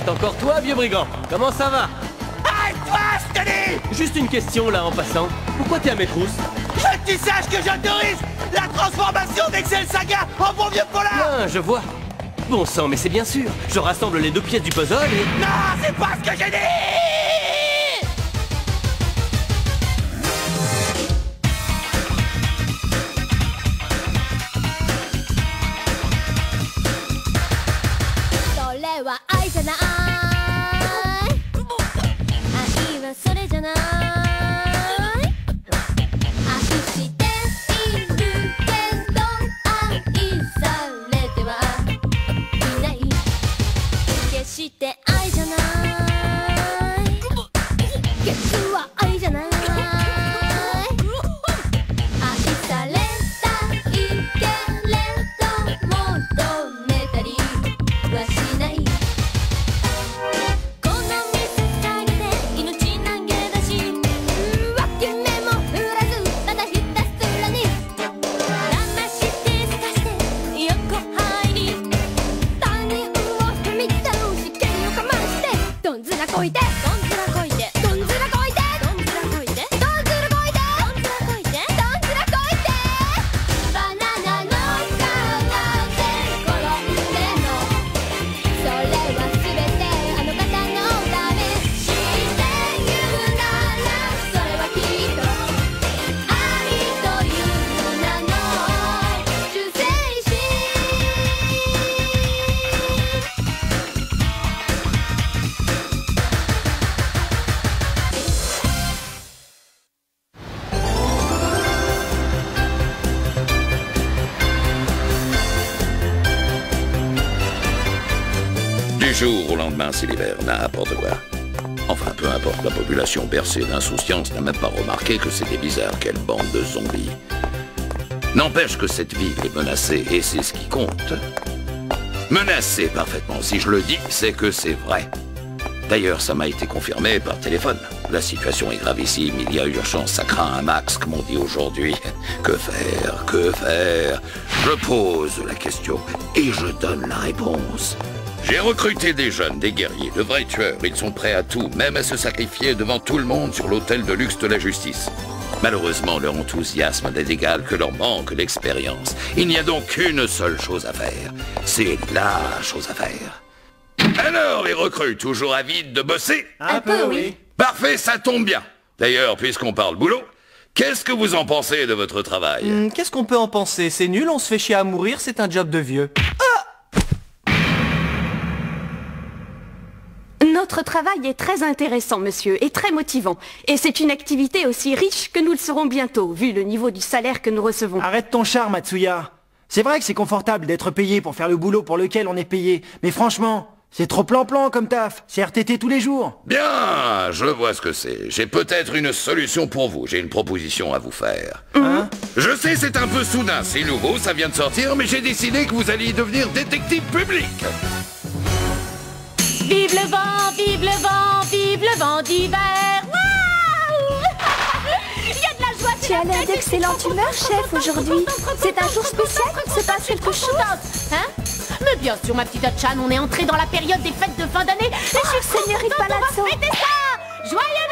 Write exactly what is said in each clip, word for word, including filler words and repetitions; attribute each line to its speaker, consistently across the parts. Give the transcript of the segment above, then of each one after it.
Speaker 1: c'est encore toi, vieux brigand. Comment ça va?
Speaker 2: Arrête-toi, je te dis!
Speaker 1: Juste une question, là, en passant. Pourquoi t'es à mes trousses?
Speaker 2: Je veux que tu saches que j'autorise la transformation d'Excel Saga en bon vieux polar!
Speaker 1: Ah, je vois. Bon sang, mais c'est bien sûr. Je rassemble les deux pièces du puzzle et...
Speaker 2: Non, c'est pas ce que j'ai dit!
Speaker 3: Du jour au lendemain, c'est l'hiver, n'importe quoi. Enfin, peu importe, la population bercée d'insouciance n'a même pas remarqué que c'était bizarre, quelle bande de zombies. N'empêche que cette ville est menacée, et c'est ce qui compte. Menacée, parfaitement. Si je le dis, c'est que c'est vrai. D'ailleurs, ça m'a été confirmé par téléphone. La situation est gravissime, il y a urgence, ça craint un max, comme on dit aujourd'hui. Que faire? Que faire? Je pose la question, et je donne la réponse. J'ai recruté des jeunes, des guerriers, de vrais tueurs. Ils sont prêts à tout, même à se sacrifier devant tout le monde sur l'autel de luxe de la justice. Malheureusement, leur enthousiasme n'est égal que leur manque d'expérience. Il n'y a donc qu'une seule chose à faire. C'est la chose à faire. Alors, les recrues, toujours avides de bosser?
Speaker 4: Un peu, oui.
Speaker 3: Parfait, ça tombe bien. D'ailleurs, puisqu'on parle boulot, qu'est-ce que vous en pensez de votre travail?
Speaker 4: Hum, Qu'est-ce qu'on peut en penser? C'est nul, on se fait chier à mourir, c'est un job de vieux.
Speaker 5: Notre travail est très intéressant, monsieur, et très motivant. Et c'est une activité aussi riche que nous le serons bientôt, vu le niveau du salaire que nous recevons.
Speaker 6: Arrête ton charme, Matsuya. C'est vrai que c'est confortable d'être payé pour faire le boulot pour lequel on est payé. Mais franchement, c'est trop plan-plan comme taf. C'est R T T tous les jours.
Speaker 3: Bien, je vois ce que c'est. J'ai peut-être une solution pour vous. J'ai une proposition à vous faire.
Speaker 6: Hein?
Speaker 3: Je sais, c'est un peu soudain, c'est nouveau, ça vient de sortir, mais j'ai décidé que vous alliez devenir détective public.
Speaker 7: Vive le vent, vive le vent, vive le vent d'hiver. Waouh! Il y a de la joie.
Speaker 5: Tu as l'air d'excellente humeur, chef, aujourd'hui. C'est un jour spécial, il se passe quelque chose.
Speaker 7: Hein? Mais bien sûr, ma petite Chan, on est entré dans la période des fêtes de fin d'année.
Speaker 5: Et je suis Señorita Palazzo.
Speaker 7: On va fêter ça! Joyeux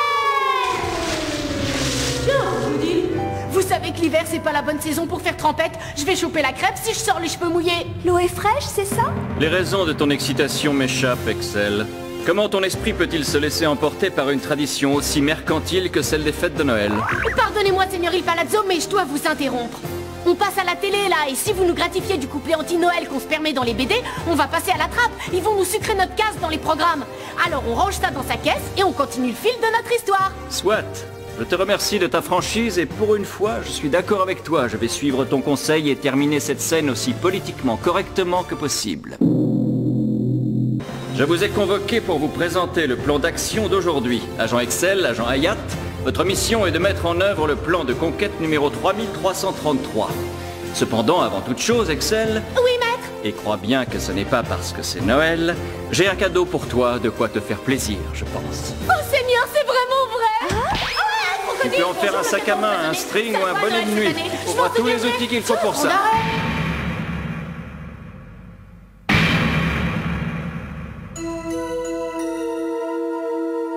Speaker 7: Noël! Tiens, je vous dis, vous savez que l'hiver, c'est pas la bonne saison pour faire trempette. Je vais choper la crêpe si je sors les cheveux mouillés.
Speaker 5: L'eau est fraîche, c'est ça?
Speaker 8: Les raisons de ton excitation m'échappent, Excel. Comment ton esprit peut-il se laisser emporter par une tradition aussi mercantile que celle des fêtes de Noël?
Speaker 7: Pardonnez-moi, Seigneur Il Palazzo, mais je dois vous interrompre. On passe à la télé, là, et si vous nous gratifiez du couplet anti-Noël qu'on se permet dans les B D, on va passer à la trappe. Ils vont nous sucrer notre casse dans les programmes. Alors on range ça dans sa caisse et on continue le fil de notre histoire.
Speaker 8: Soit. Je te remercie de ta franchise et pour une fois, je suis d'accord avec toi. Je vais suivre ton conseil et terminer cette scène aussi politiquement correctement que possible. Je vous ai convoqué pour vous présenter le plan d'action d'aujourd'hui. Agent Excel, agent Hayat, votre mission est de mettre en œuvre le plan de conquête numéro trois mille trois cent trente-trois. Cependant, avant toute chose, Excel...
Speaker 7: Oui, maître.
Speaker 8: Et crois bien que ce n'est pas parce que c'est Noël, j'ai un cadeau pour toi, de quoi te faire plaisir, je pense.
Speaker 7: Oh, Seigneur, c'est vraiment vrai. Hein?
Speaker 8: Tu peux en faire un sac à main, un string ou un bonnet de nuit. Tu trouveras tous les outils qu'il faut pour ça.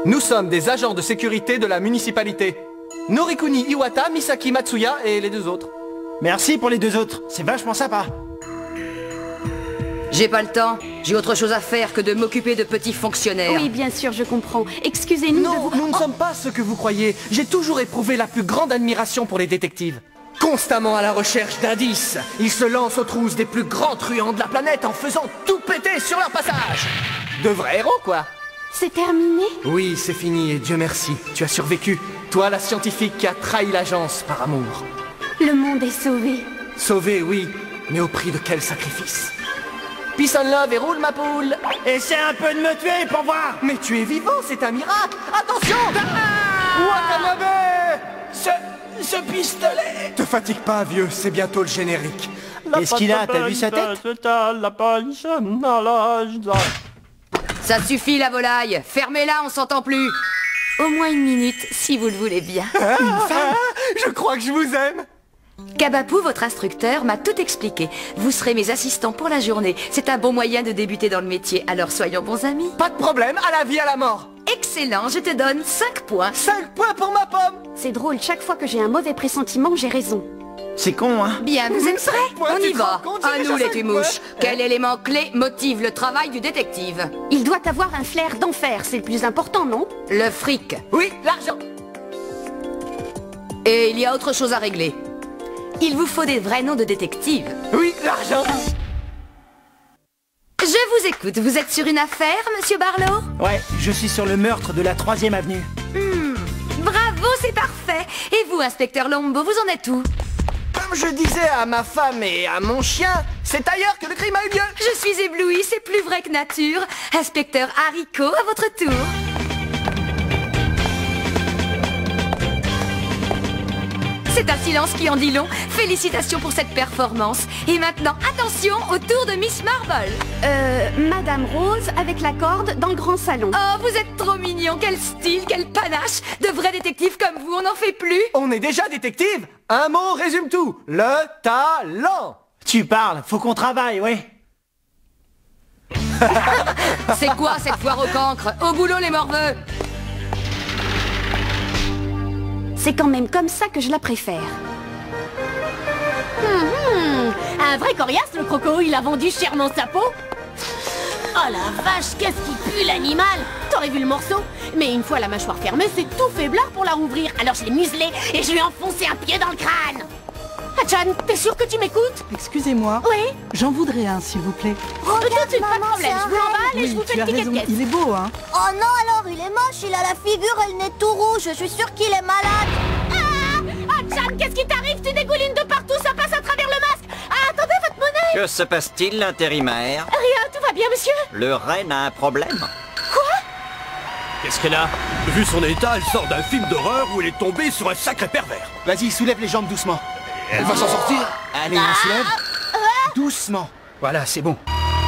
Speaker 4: Nous sommes des agents de sécurité de la municipalité. Norikuni Iwata, Misaki Matsuya et les deux autres.
Speaker 6: Merci pour les deux autres, c'est vachement sympa.
Speaker 9: J'ai pas le temps. J'ai autre chose à faire que de m'occuper de petits fonctionnaires.
Speaker 5: Oui, bien sûr, je comprends. Excusez-nous de
Speaker 4: Non,
Speaker 5: vous...
Speaker 4: nous ne
Speaker 5: Oh,
Speaker 4: sommes pas ce que vous croyez. J'ai toujours éprouvé la plus grande admiration pour les détectives. Constamment à la recherche d'indices, ils se lancent aux trousses des plus grands truands de la planète en faisant tout péter sur leur passage. De vrais héros, quoi.
Speaker 5: c'est terminé?
Speaker 4: Oui, c'est fini et Dieu merci, tu as survécu. Toi, la scientifique qui a trahi l'agence par amour.
Speaker 5: Le monde est sauvé.
Speaker 4: Sauvé, oui, mais au prix de quel sacrifice? Peace and love et roule ma poule.
Speaker 6: Essaie un peu de me tuer pour voir.
Speaker 4: Mais tu es vivant, c'est un miracle. Attention!
Speaker 6: Watanabe! Ce... ce pistolet.
Speaker 4: Te fatigue pas, vieux, c'est bientôt le générique.
Speaker 6: Qu'est-ce qu'il a? T'as vu sa tête?
Speaker 9: Ça suffit la volaille. Fermez-la, on s'entend plus. Au moins une minute, si vous le voulez bien.
Speaker 4: Une femme? Je crois que je vous aime.
Speaker 9: Kabapu, votre instructeur, m'a tout expliqué. Vous serez mes assistants pour la journée. C'est un bon moyen de débuter dans le métier, alors soyons bons amis.
Speaker 4: Pas de problème, à la vie, à la mort.
Speaker 9: Excellent, je te donne cinq points.
Speaker 4: Cinq points pour ma pomme.
Speaker 5: C'est drôle, chaque fois que j'ai un mauvais pressentiment, j'ai raison.
Speaker 6: C'est con, hein?
Speaker 9: Bien, vous êtes prêts?
Speaker 4: points,
Speaker 9: On
Speaker 4: tu
Speaker 9: y
Speaker 4: te
Speaker 9: va.
Speaker 4: rends compte, j'ai
Speaker 9: À
Speaker 4: déjà
Speaker 9: nous les
Speaker 4: cinq
Speaker 9: tumouches.
Speaker 4: points.
Speaker 9: Quel élément clé motive le travail du détective?
Speaker 5: Il doit avoir un flair d'enfer, c'est le plus important, non?
Speaker 9: Le fric.
Speaker 4: Oui, l'argent.
Speaker 9: Et il y a autre chose à régler. Il vous faut des vrais noms de détective.
Speaker 4: Oui, l'argent.
Speaker 9: Je vous écoute. Vous êtes sur une affaire, monsieur Barlow?
Speaker 6: Ouais, je suis sur le meurtre de la troisième avenue.
Speaker 9: Hmm, bravo, c'est parfait. Et vous, inspecteur Lombo, vous en êtes où?
Speaker 4: Comme je disais à ma femme et à mon chien, c'est ailleurs que le crime a eu lieu.
Speaker 9: Je suis éblouie, c'est plus vrai que nature. Inspecteur Haricot, à votre tour. C'est un silence qui en dit long. Félicitations pour cette performance. Et maintenant, attention au tour de Miss Marble.
Speaker 5: Euh, Madame Rose avec la corde dans le grand salon.
Speaker 9: Oh, vous êtes trop mignon. Quel style, quel panache. De vrais détectives comme vous, on n'en fait plus.
Speaker 4: On est déjà détective. Un mot résume tout. Le talent.
Speaker 6: Tu parles, faut qu'on travaille, ouais.
Speaker 9: C'est quoi cette foire au cancre? Au boulot, les morveux.
Speaker 5: C'est quand même comme ça que je la préfère.
Speaker 7: Hum, hum. Un vrai coriace, le croco, il a vendu chèrement sa peau. Oh la vache, qu'est-ce qui pue l'animal. T'aurais vu le morceau? Mais une fois la mâchoire fermée, c'est tout faiblard pour la rouvrir. Alors je l'ai muselé et je lui ai enfoncé un pied dans le crâne. Hachan, t'es sûr que tu m'écoutes?
Speaker 10: Excusez-moi.
Speaker 7: Oui.
Speaker 10: J'en voudrais un, s'il vous plaît.
Speaker 7: Tout de suite, pas de problème, je vous l'emballe et
Speaker 10: Oui,
Speaker 7: je vous fais
Speaker 10: tu
Speaker 7: le
Speaker 10: as
Speaker 7: ticket de
Speaker 10: raison.
Speaker 7: caisse.
Speaker 10: Il est beau, hein?
Speaker 11: Oh non, alors il est moche, il a la figure et le nez tout rouge, je suis sûre qu'il est malade.
Speaker 7: Ah Hachan, qu'est-ce qui t'arrive? Tu dégoulines de partout, ça passe à travers le masque. Ah, attendez, votre monnaie.
Speaker 8: Que se passe-t-il, l'intérimaire?
Speaker 7: Rien, tout va bien, monsieur?
Speaker 8: Le reine a un problème?
Speaker 1: Qu'est-ce qu'elle a? Vu son état, elle sort d'un film d'horreur où elle est tombée sur un sacré pervers.
Speaker 6: Vas-y, soulève les jambes doucement.
Speaker 1: Elle va s'en sortir?
Speaker 6: Allez, on soulève. Doucement. Voilà, c'est bon.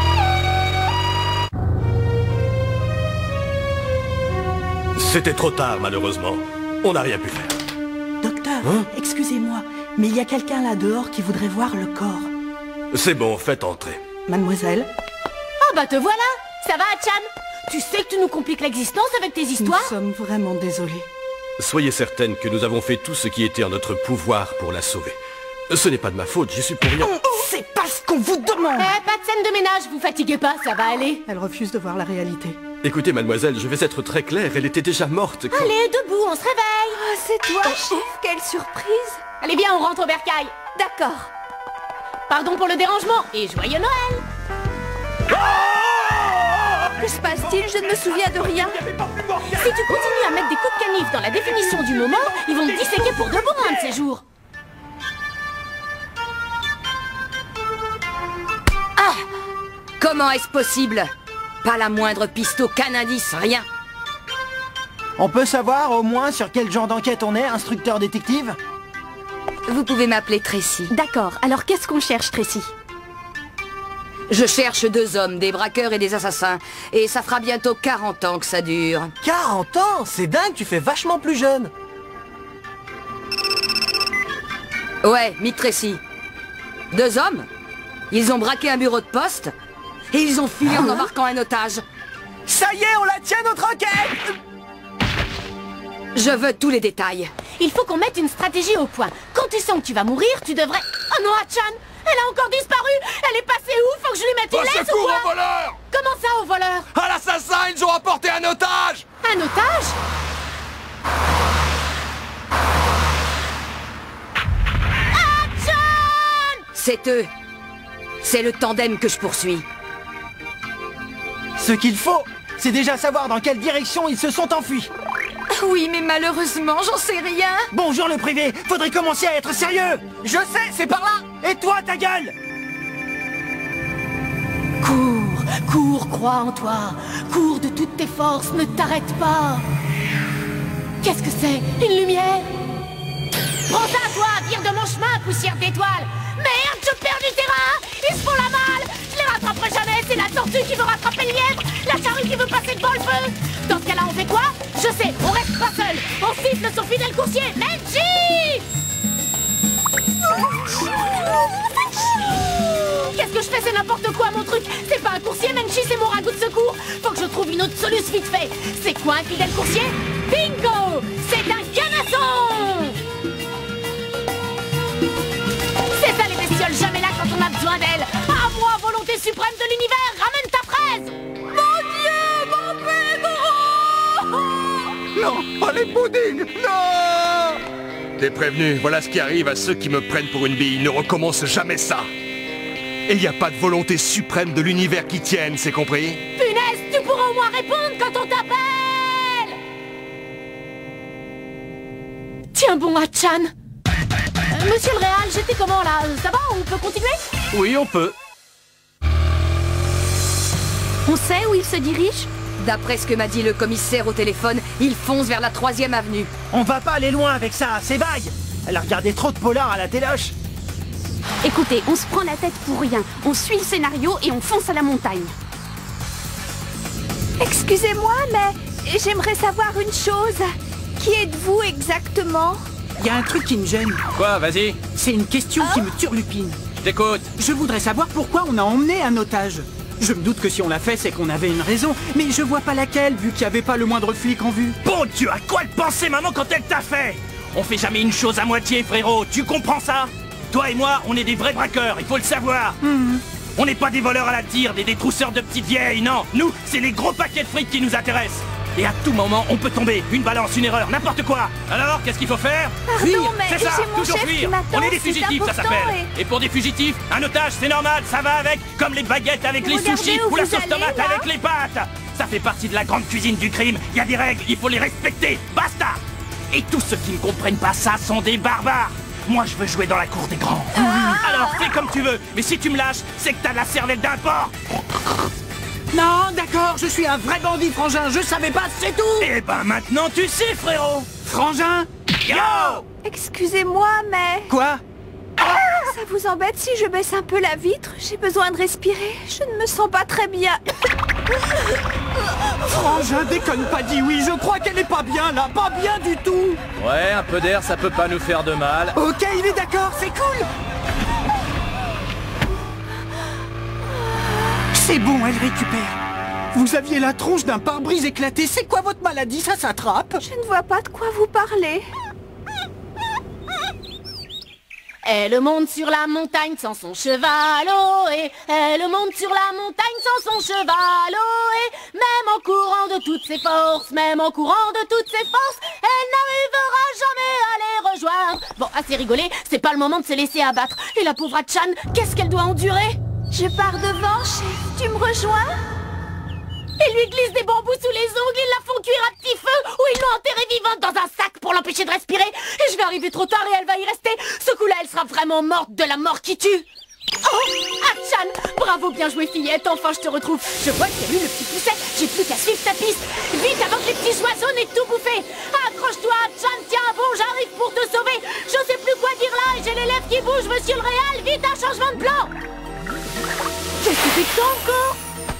Speaker 1: C'était trop tard, malheureusement. On n'a rien pu faire.
Speaker 10: Docteur,
Speaker 1: Hein?
Speaker 10: excusez-moi, mais il y a quelqu'un là dehors qui voudrait voir le corps.
Speaker 1: C'est bon, faites entrer.
Speaker 10: Mademoiselle,
Speaker 7: Ah bah te voilà. Ça va, Hachan? Tu sais que tu nous compliques l'existence avec tes
Speaker 10: nous
Speaker 7: histoires?
Speaker 10: sommes vraiment désolés.
Speaker 1: Soyez certaine que nous avons fait tout ce qui était en notre pouvoir pour la sauver. Ce n'est pas de ma faute, j'y suis pour rien.
Speaker 10: C'est pas ce qu'on vous demande!
Speaker 7: Eh, pas de scène de ménage, vous fatiguez pas, ça va aller.
Speaker 10: Elle refuse de voir la réalité.
Speaker 1: Écoutez, mademoiselle, je vais être très clair, elle était déjà morte quand...
Speaker 7: Allez, debout, on se réveille.
Speaker 9: Ah, c'est toi, chef. Quelle surprise.
Speaker 7: Allez bien, on rentre au bercail.
Speaker 9: D'accord.
Speaker 7: Pardon pour le dérangement et joyeux Noël.
Speaker 9: Que se passe-t-il? Je ne me souviens de rien.
Speaker 7: Si tu continues à mettre des coups de canif dans la définition du moment, ils vont te disséquer pour de bon un de ces jours.
Speaker 9: Ah! Comment est-ce possible? Pas la moindre piste, aucun indice, rien.
Speaker 6: On peut savoir au moins sur quel genre d'enquête on est, instructeur détective?
Speaker 9: Vous pouvez m'appeler Tracy.
Speaker 5: D'accord, alors qu'est-ce qu'on cherche, Tracy?
Speaker 9: Je cherche deux hommes, des braqueurs et des assassins. Et ça fera bientôt quarante ans que ça dure.
Speaker 4: quarante ans? C'est dingue, tu fais vachement plus jeune.
Speaker 9: Ouais, Mick Tracy. Deux hommes? Ils ont braqué un bureau de poste et ils ont fui en embarquant un otage.
Speaker 4: Ça y est, on la tient notre enquête!
Speaker 9: Je veux tous les détails.
Speaker 7: Il faut qu'on mette une stratégie au point. Quand tu sens que tu vas mourir, tu devrais... Oh non, Hachan! Elle a encore disparu! Elle est passée où? Faut que je lui mette une laisse ou quoi?
Speaker 2: Au voleur!
Speaker 7: Comment ça, au voleur?
Speaker 2: À l'assassin, ils ont apporté un otage!
Speaker 7: Un otage? Hachan!
Speaker 9: C'est eux. C'est le tandem que je poursuis.
Speaker 6: Ce qu'il faut, c'est déjà savoir dans quelle direction ils se sont enfuis.
Speaker 9: Oui, mais malheureusement, j'en sais rien.
Speaker 6: Bonjour le privé, faudrait commencer à être sérieux.
Speaker 4: Je sais, c'est par là.
Speaker 6: Et toi, ta gueule?
Speaker 7: Cours, cours, crois en toi. Cours de toutes tes forces, ne t'arrête pas. Qu'est-ce que c'est? Une lumière? Prends ça, toi, vire de mon chemin, poussière d'étoiles. Merde, je perds du terrain. Ils se font la malle. Je les rattraperai jamais, c'est la tortue qui veut rattraper le lièvre, la charrue qui veut passer devant le feu. Dans ce cas-là, on fait quoi? Je sais, on reste pas seul. On siffle son fidèle coursier, Menchi! Qu'est-ce que je fais? C'est n'importe quoi, mon truc. C'est pas un coursier, Menchi, c'est mon ragoût de secours. Faut que je trouve une autre solution vite fait. C'est quoi un fidèle coursier? Bingo! C'est un canasson! C'est ça, les bestioles, jamais là quand on a besoin d'elles. À moi, volonté suprême de l'univers, ramène ta fraise! Mon Dieu, mon Pedro!
Speaker 2: Non, pas les puddings! Non! T'es prévenu, voilà ce qui arrive à ceux qui me prennent pour une bille. Ne recommence jamais ça! Et il n'y a pas de volonté suprême de l'univers qui tienne, c'est compris?
Speaker 7: Punaise, tu pourras au moins répondre quand on t'appelle! Tiens bon, Hachan! Euh, Monsieur le Réal, j'étais comment là? Ça va? On peut continuer?
Speaker 8: Oui, on peut.
Speaker 5: On sait où il se dirige?
Speaker 9: D'après ce que m'a dit le commissaire au téléphone, il fonce vers la troisième avenue.
Speaker 6: On va pas aller loin avec ça, c'est vague. Elle a regardé trop de polars à la téloche.
Speaker 5: Écoutez, on se prend la tête pour rien. On suit le scénario et on fonce à la montagne.
Speaker 12: Excusez-moi, mais j'aimerais savoir une chose. Qui êtes-vous exactement?
Speaker 10: Il y a un truc qui me gêne.
Speaker 8: Quoi, vas-y?
Speaker 10: C'est une question qui me turlupine.
Speaker 8: Je t'écoute.
Speaker 10: Je voudrais savoir pourquoi on a emmené un otage. Je me doute que si on l'a fait, c'est qu'on avait une raison, mais je vois pas laquelle, vu qu'il n'y avait pas le moindre flic en vue.
Speaker 13: Bon Dieu, à quoi elle pensait, maman, quand elle t'a fait? On fait jamais une chose à moitié, frérot, tu comprends ça? Toi et moi, on est des vrais braqueurs, il faut le savoir.
Speaker 10: Mmh.
Speaker 13: On n'est pas des voleurs à la tire, des détrousseurs de petites vieilles, non. Nous, c'est les gros paquets de fric qui nous intéressent. Et à tout moment, on peut tomber, une balance, une erreur, n'importe quoi. Alors, qu'est-ce qu'il faut faire?
Speaker 12: Pardon,
Speaker 13: Fuir,
Speaker 12: mais
Speaker 13: c'est ça,
Speaker 12: j'ai mon
Speaker 13: toujours
Speaker 12: chef qui
Speaker 13: fuir.
Speaker 12: m'attend,
Speaker 13: On est des
Speaker 12: c'est
Speaker 13: fugitifs, ça
Speaker 12: important
Speaker 13: s'appelle.
Speaker 12: et-
Speaker 13: Et pour des fugitifs, un otage, c'est normal, ça va avec, comme les baguettes avec les
Speaker 12: Regardez
Speaker 13: sushis
Speaker 12: où
Speaker 13: ou la
Speaker 12: vous
Speaker 13: sauce
Speaker 12: allez,
Speaker 13: tomate
Speaker 12: là.
Speaker 13: avec les pâtes. Ça fait partie de la grande cuisine du crime, il y a des règles, il faut les respecter, basta. Et tous ceux qui ne comprennent pas ça sont des barbares. Moi, je veux jouer dans la cour des grands.
Speaker 12: Ah.
Speaker 13: Alors, fais comme tu veux, mais si tu me lâches, c'est que t'as la cervelle d'un porc.
Speaker 10: Non, d'accord, je suis un vrai bandit, Frangin, je savais pas, c'est tout.
Speaker 13: Eh ben, maintenant tu sais, frérot.
Speaker 10: Frangin?
Speaker 13: Yo!
Speaker 12: Excusez-moi, mais...
Speaker 10: Quoi?
Speaker 12: Ça vous embête si je baisse un peu la vitre? J'ai besoin de respirer, je ne me sens pas très bien.
Speaker 10: Frangin, déconne pas, dis oui, je crois qu'elle est pas bien là, pas bien du tout.
Speaker 8: Ouais, un peu d'air, ça peut pas nous faire de mal.
Speaker 10: Ok, il est d'accord, c'est cool. C'est bon, elle récupère. Vous aviez la tronche d'un pare-brise éclaté, c'est quoi votre maladie? Ça s'attrape?
Speaker 12: Je ne vois pas de quoi vous parlez.
Speaker 7: Elle monte sur la montagne sans son cheval, oh, et elle monte sur la montagne sans son cheval, oh, et même en courant de toutes ses forces, même en courant de toutes ses forces, elle n'arrivera jamais à les rejoindre. Bon, assez rigolé, c'est pas le moment de se laisser abattre. Et la pauvre Hachan, qu'est-ce qu'elle doit endurer?
Speaker 12: Je pars devant, chef. Tu me rejoins?
Speaker 7: Ils lui glissent des bambous sous les ongles, ils la font cuire à petit feu, ou ils l'ont enterrée vivante dans un sac pour l'empêcher de respirer. Et je vais arriver trop tard et elle va y rester. Ce coup-là, elle sera vraiment morte de la mort qui tue. Oh, Hachan, bravo, bien joué fillette, enfin je te retrouve. Je vois que t'as eu le petit pousset, j'ai plus qu'à suivre ta piste. Vite avant que les petits oiseaux n'aient tout bouffé. Accroche-toi Hachan, tiens bon, j'arrive pour te sauver. Je sais plus quoi dire là et j'ai les lèvres qui bougent, monsieur le Réal, vite un changement de plan. Qu'est-ce que c'est que ça encore?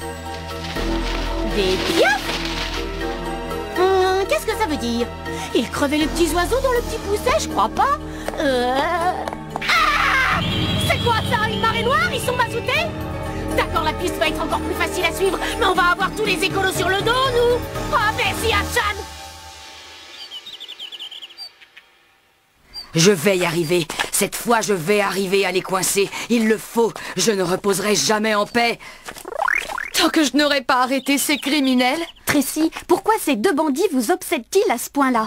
Speaker 7: Des piafs? Hum, qu'est-ce que ça veut dire? Il crevait les petits oiseaux dans le petit pousset, je crois pas. Euh... Ah! C'est quoi ça? Une marée noire? Ils sont bazoutés? D'accord, la piste va être encore plus facile à suivre, mais on va avoir tous les écolos sur le dos, nous. Ah, merci, Hachan.
Speaker 9: Je vais y arriver. Cette fois, je vais arriver à les coincer. Il le faut. Je ne reposerai jamais en paix. Tant que je n'aurai pas arrêté ces criminels.
Speaker 5: Tracy, pourquoi ces deux bandits vous obsèdent-ils à ce point-là?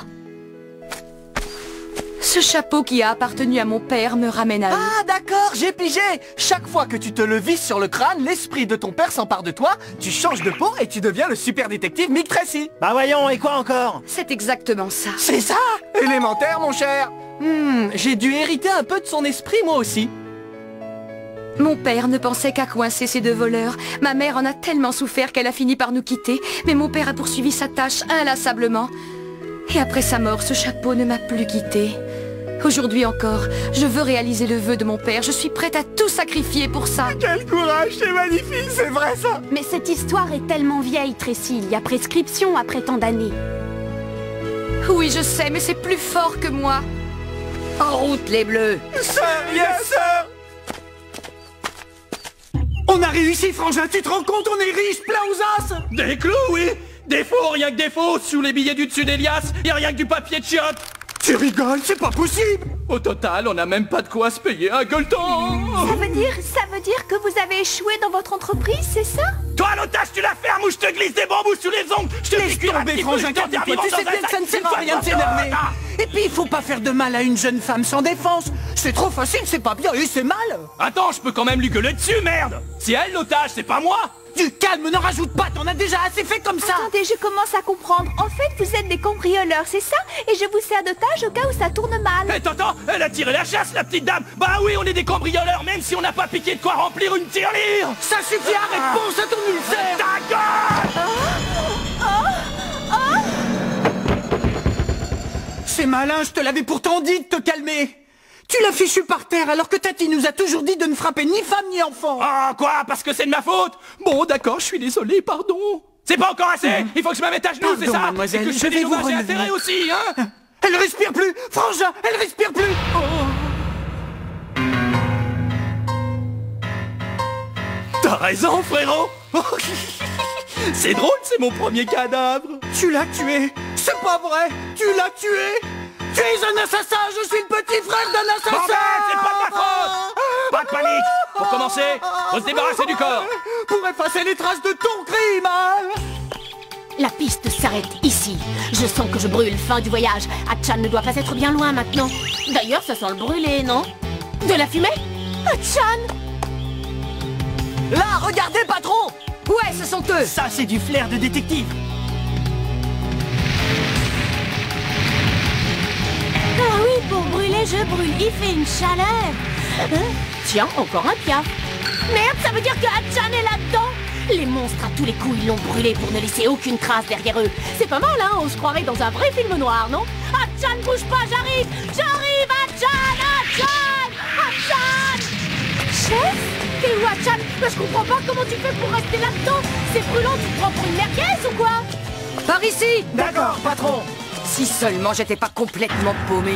Speaker 9: Ce chapeau qui a appartenu à mon père me ramène à eux.
Speaker 4: Ah d'accord, j'ai pigé. Chaque fois que tu te le visses sur le crâne, l'esprit de ton père s'empare de toi, tu changes de peau et tu deviens le super détective Mick Tracy.
Speaker 6: Bah voyons, et quoi encore?
Speaker 9: C'est exactement ça.
Speaker 4: C'est ça? Élémentaire, mon cher. Hmm, j'ai dû hériter un peu de son esprit, moi aussi.
Speaker 9: Mon père ne pensait qu'à coincer ces deux voleurs. Ma mère en a tellement souffert qu'elle a fini par nous quitter. Mais mon père a poursuivi sa tâche inlassablement. Et après sa mort, ce chapeau ne m'a plus quitté. Aujourd'hui encore, je veux réaliser le vœu de mon père. Je suis prête à tout sacrifier pour ça.
Speaker 4: Quel courage, c'est magnifique, c'est vrai ça.
Speaker 5: Mais cette histoire est tellement vieille, Tracy. Il y a prescription après tant d'années.
Speaker 9: Oui, je sais, mais c'est plus fort que moi. En route, les bleus.
Speaker 4: Sir, yes, sir.
Speaker 10: On a réussi, frangin, tu te rends compte, on est riche, plein aux as.
Speaker 13: Des clous, oui. Des faux, rien que des faux. Sous les billets du dessus d'Elias, y a rien que du papier de chiottes.
Speaker 10: Tu rigoles, c'est pas possible.
Speaker 13: Au total, on n'a même pas de quoi se payer un gueuleton.
Speaker 12: Ça veut dire, ça veut dire que vous avez échoué dans votre entreprise, c'est ça?
Speaker 13: Toi, l'otage, tu la fermes ou je te glisse des bambous sous les ongles. Je te
Speaker 10: Laisse tomber, frangin, calme-toi. Tu sais bien que ça ne sert à rien de s'énerver. Et puis, il faut pas faire de mal à une jeune femme sans défense. C'est trop facile, c'est pas bien et c'est mal.
Speaker 13: Attends, je peux quand même lui gueuler dessus, merde. C'est elle l'otage, c'est pas moi.
Speaker 10: Du calme, n'en rajoute pas, t'en as déjà assez fait comme ça.
Speaker 12: Attendez, je commence à comprendre. En fait, vous êtes des cambrioleurs, c'est ça? Et je vous sers d'otage au cas où ça tourne mal.
Speaker 13: Eh, t'entends? Elle a tiré la chasse, la petite dame. Bah oui, on est des cambrioleurs, même si on n'a pas piqué de quoi remplir une tirelire.
Speaker 10: Ça suffit, arrête, pense à ton ulcère.
Speaker 13: Ta gueule.
Speaker 12: Oh, oh, oh.
Speaker 10: C'est malin, je te l'avais pourtant dit de te calmer. Tu l'as fichu par terre alors que Tati nous a toujours dit de ne frapper ni femme ni enfant.
Speaker 13: Ah, quoi? Parce que c'est de ma faute? Bon, d'accord, je suis désolé, pardon. C'est pas encore assez. Il faut que je me mette à genoux, c'est ça?
Speaker 10: Mademoiselle,
Speaker 13: et que je,
Speaker 10: je
Speaker 13: fais
Speaker 10: vais
Speaker 13: des
Speaker 10: vous
Speaker 13: dommages et
Speaker 10: relever.
Speaker 13: intérêts aussi, hein?
Speaker 10: Elle respire plus, frangin, elle respire plus. Oh.
Speaker 13: T'as raison, frérot. C'est drôle, c'est mon premier cadavre.
Speaker 10: Tu l'as tué. C'est pas vrai. Tu l'as tué. Tu es un assassin, je suis le petit frère d'un assassin.
Speaker 13: Bon ben, c'est pas de ma faute. Pas de panique. Pour commencer, faut se débarrasser du corps.
Speaker 10: Pour effacer les traces de ton crime, hein.
Speaker 7: La piste s'arrête ici. Je sens que je brûle. Fin du voyage. Hatchan ne doit pas être bien loin maintenant. D'ailleurs, ça sent le brûlé, non? De la fumée? Hatchan!
Speaker 4: Là, regardez, patron.
Speaker 9: Ouais, ce sont eux.
Speaker 6: Ça, c'est du flair de détective.
Speaker 7: Ah oui, pour brûler, je brûle. Il fait une chaleur. Hein? Tiens, encore un piaf. Merde, ça veut dire que Hatchan est là-dedans. Les monstres à tous les coups, ils l'ont brûlé pour ne laisser aucune trace derrière eux. C'est pas mal, hein? On se croirait dans un vrai film noir, non? Hatchan, bouge pas, j'arrive. J'arrive, Hatchan, Hatchan, Hatchan. Chef? T'es où, Hatchan? Mais je comprends pas comment tu fais pour rester là-dedans. C'est brûlant, tu te prends pour une merguez ou quoi?
Speaker 9: Par ici.
Speaker 6: D'accord, patron.
Speaker 9: Si seulement j'étais pas complètement paumé.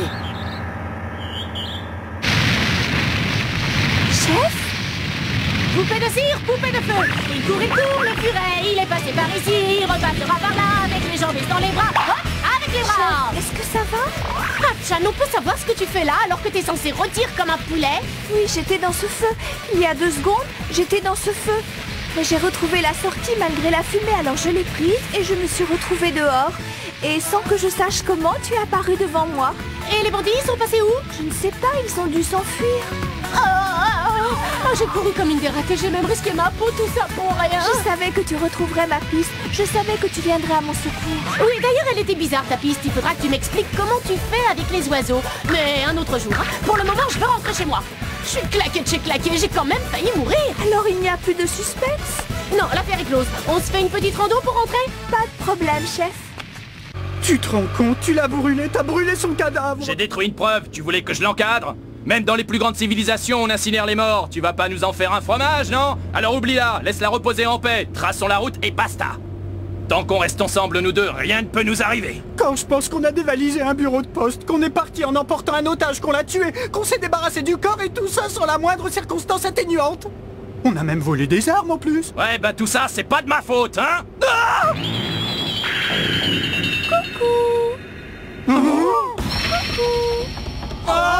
Speaker 7: Chef? Poupée de cire, poupée de feu. Il court, il court, le furet. Il est passé par ici, il repassera par là, avec les jambes et dans les bras. Hop, avec les bras.
Speaker 12: Est-ce que ça va?
Speaker 7: Hatchan, on peut savoir ce que tu fais là alors que t'es censé retirer comme un poulet?
Speaker 12: Oui, j'étais dans ce feu. Il y a deux secondes, j'étais dans ce feu. Mais j'ai retrouvé la sortie malgré la fumée, alors je l'ai prise et je me suis retrouvée dehors. Et sans que je sache comment, tu es apparu devant moi.
Speaker 7: Et les bandits, ils sont passés où?
Speaker 12: Je ne sais pas, ils ont dû s'enfuir.
Speaker 7: Oh, oh, oh, oh, j'ai couru comme une dérape et j'ai même risqué ma peau, tout ça pour rien.
Speaker 12: Je savais que tu retrouverais ma piste. Je savais que tu viendrais à mon secours.
Speaker 7: Oui, d'ailleurs, elle était bizarre ta piste. Il faudra que tu m'expliques comment tu fais avec les oiseaux. Mais un autre jour. Hein. Pour le moment, je veux rentrer chez moi. Je suis claquée de chez claquée, j'ai quand même failli mourir.
Speaker 12: Alors il n'y a plus de suspense?
Speaker 7: Non, l'affaire est close. On se fait une petite rando pour rentrer?
Speaker 12: Pas de problème, chef.
Speaker 10: Tu te rends compte? Tu l'as brûlé, t'as brûlé son cadavre.
Speaker 13: J'ai détruit une preuve, tu voulais que je l'encadre? Même dans les plus grandes civilisations, on incinère les morts. Tu vas pas nous en faire un fromage, non? Alors oublie-la, laisse-la reposer en paix. Traçons la route et basta. Tant qu'on reste ensemble, nous deux, rien ne peut nous arriver.
Speaker 10: Quand je pense qu'on a dévalisé un bureau de poste, qu'on est parti en emportant un otage, qu'on l'a tué, qu'on s'est débarrassé du corps et tout ça sans la moindre circonstance atténuante. On a même volé des armes en plus.
Speaker 13: Ouais, bah tout ça, c'est pas de ma faute, hein? Ah!
Speaker 12: Coucou.
Speaker 10: Oh.
Speaker 12: Coucou.
Speaker 13: Ah!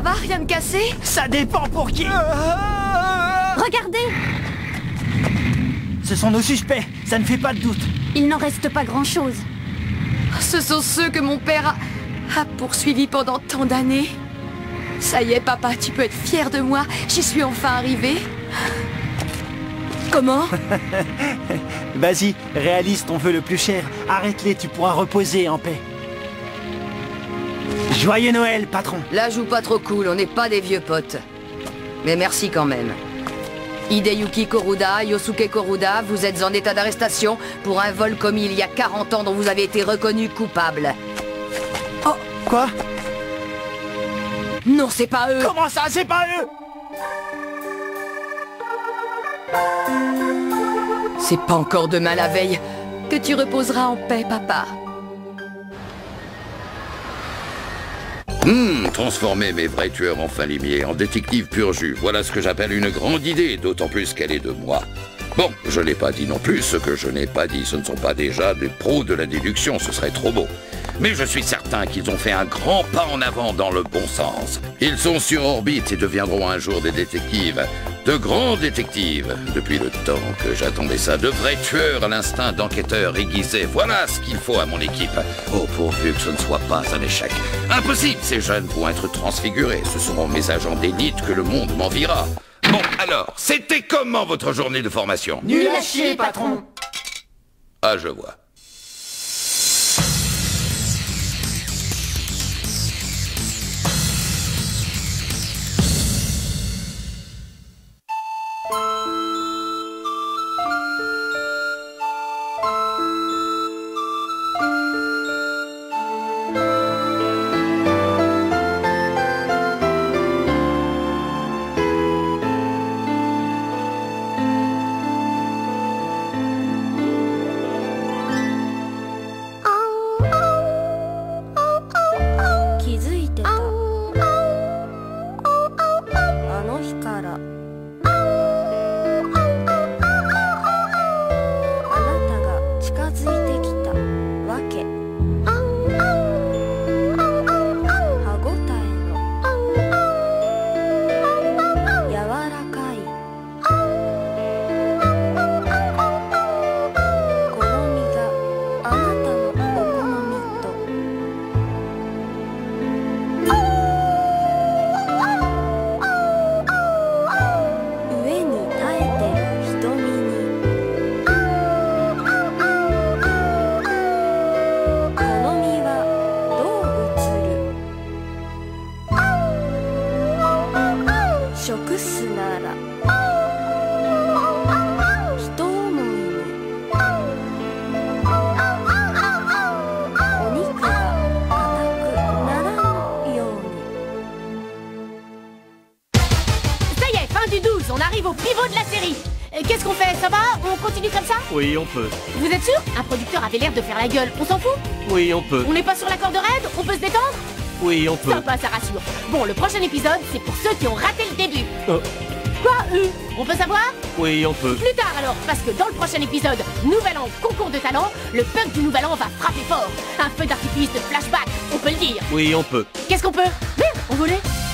Speaker 9: va, rien de cassé?
Speaker 6: Ça dépend pour qui.
Speaker 5: Regardez!
Speaker 6: Ce sont nos suspects, ça ne fait pas de doute.
Speaker 5: Il n'en reste pas grand-chose.
Speaker 9: Ce sont ceux que mon père a, a poursuivis pendant tant d'années. Ça y est, papa, tu peux être fier de moi. J'y suis enfin arrivée. Comment?
Speaker 6: Vas-y, réalise ton vœu le plus cher. Arrête-les, tu pourras reposer en paix. Joyeux Noël, patron.
Speaker 14: Là, joue pas trop cool, on n'est pas des vieux potes. Mais merci quand même. Hideyuki Koruda, Yosuke Koruda, vous êtes en état d'arrestation pour un vol commis il y a quarante ans dont vous avez été reconnu coupable.
Speaker 6: Oh, quoi?
Speaker 14: Non, c'est pas eux.
Speaker 6: Comment ça, c'est pas eux?
Speaker 14: C'est pas encore demain la veille que tu reposeras en paix, papa.
Speaker 3: Hum, transformer mes vrais tueurs en fin limiers, en détectives pur jus, voilà ce que j'appelle une grande idée, d'autant plus qu'elle est de moi. Bon, je n'ai pas dit non plus, ce que je n'ai pas dit, ce ne sont pas déjà des pros de la déduction, ce serait trop beau. Mais je suis certain qu'ils ont fait un grand pas en avant dans le bon sens. Ils sont sur orbite et deviendront un jour des détectives. De grands détectives. Depuis le temps que j'attendais ça, de vrais tueurs à l'instinct d'enquêteurs aiguisés. Voilà ce qu'il faut à mon équipe. Oh, pourvu que ce ne soit pas un échec. Impossible, ces jeunes vont être transfigurés. Ce seront mes agents d'élite que le monde m'enviera. Bon, alors, c'était comment votre journée de formation?
Speaker 4: Nul à chier, patron.
Speaker 3: Ah, je vois.
Speaker 13: Oui, on peut.
Speaker 7: Vous êtes sûr? Un producteur avait l'air de faire la gueule, on s'en fout?
Speaker 13: Oui, on peut.
Speaker 7: On n'est pas sur la corde raide? On peut se détendre?
Speaker 13: Oui, on peut.
Speaker 7: Sympa, ça rassure. Bon, le prochain épisode, c'est pour ceux qui ont raté le début.
Speaker 13: Oh.
Speaker 7: Quoi, eux? On peut savoir?
Speaker 13: Oui, on peut.
Speaker 7: Plus tard alors, parce que dans le prochain épisode, Nouvel An, concours de talent, le punk du Nouvel An va frapper fort. Un feu d'artifice de flashback, on peut le dire.
Speaker 13: Oui, on peut.
Speaker 7: Qu'est-ce qu'on peut? Merde, on volait.